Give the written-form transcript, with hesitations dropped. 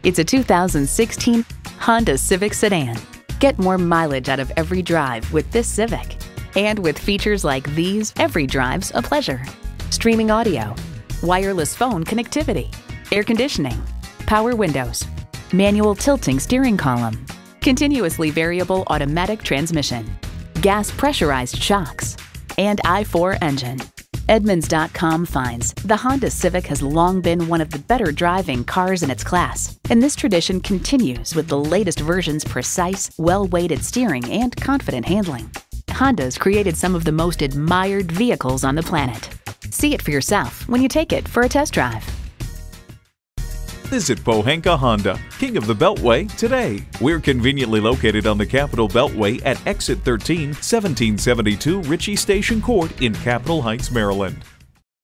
It's a 2016 Honda Civic sedan. Get more mileage out of every drive with this Civic. And with features like these, every drive's a pleasure. Streaming audio, wireless phone connectivity, air conditioning, power windows, manual tilting steering column, continuously variable automatic transmission, gas pressurized shocks, and i4 engine. Edmunds.com finds the Honda Civic has long been one of the better driving cars in its class, and this tradition continues with the latest version's precise, well-weighted steering and confident handling. Honda's created some of the most admired vehicles on the planet. See it for yourself when you take it for a test drive. Visit Pohanka Honda, King of the Beltway, today. We're conveniently located on the Capitol Beltway at Exit 13, 1772 Ritchie Station Court in Capitol Heights, Maryland.